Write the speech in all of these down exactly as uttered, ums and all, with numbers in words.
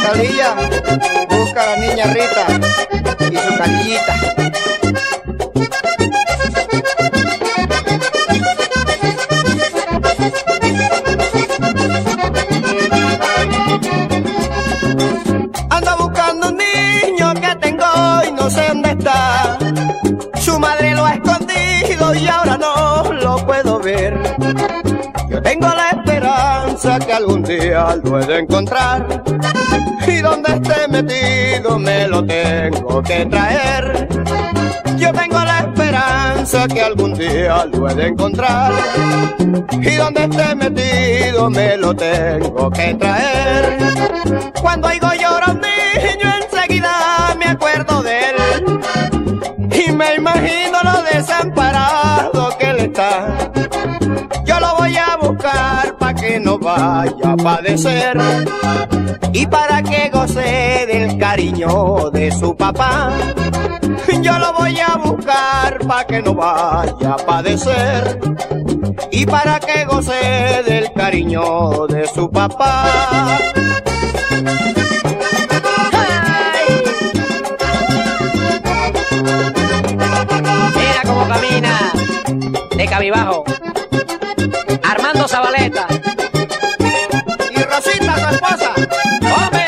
Calilla, busca a la niña Rita y su carillita. Ando buscando un niño que tengo y no sé dónde está. Su madre lo ha escondido y ahora no lo puedo ver. Yo tengo la esperanza que algún día lo he de encontrar, y donde esté metido me lo tengo que traer. Yo tengo la esperanza que algún día lo he de encontrar, y donde esté metido me lo tengo que traer. Cuando oigo llorar a un niño enseguida me acuerdo de él, y me imagino lo desamparado que él está. Yo lo voy a buscar pa' que no vaya a padecer, y para que goce del cariño de su papá. Yo lo voy a buscar pa' que no vaya a padecer, y para que goce del cariño de su papá. Mira cómo camina de cabizbajo Armando Zabaleta Y Rosita, su esposa. ¡Hombre!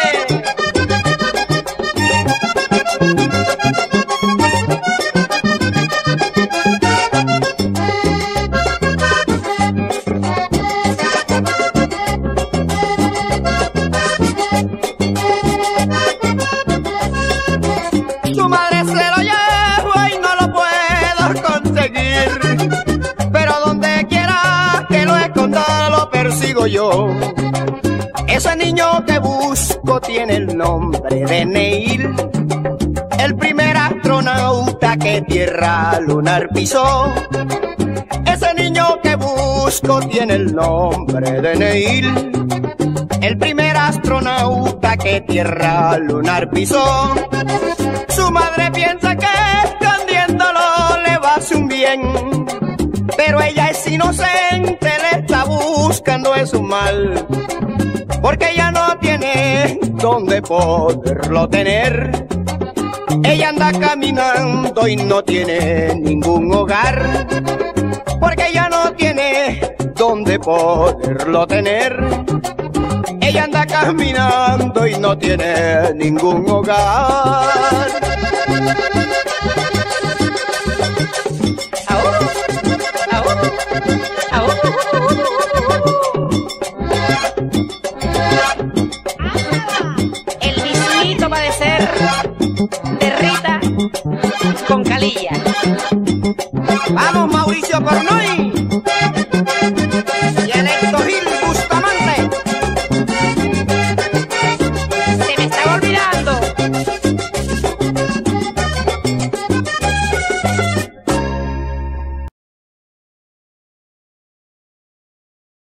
Su madre se lo lleva y no lo puedo conseguir, pero donde quiera que lo esconda lo persigo yo. Ese niño que busco tiene el nombre de Neil, el primer astronauta que tierra lunar pisó. Ese niño que busco tiene el nombre de Neil, el primer astronauta que tierra lunar pisó. Su madre piensa que escondiéndolo le va a hacer un bien, pero ella es inocente, le está buscando es un mal, porque ella no tiene donde poderlo tener. Ella anda caminando y no tiene ningún hogar, porque ella no tiene donde poderlo tener. Ella anda caminando y no tiene ningún hogar. El mismito va a ser de Rita con Calilla. Vamos, Mauricio Cornoy.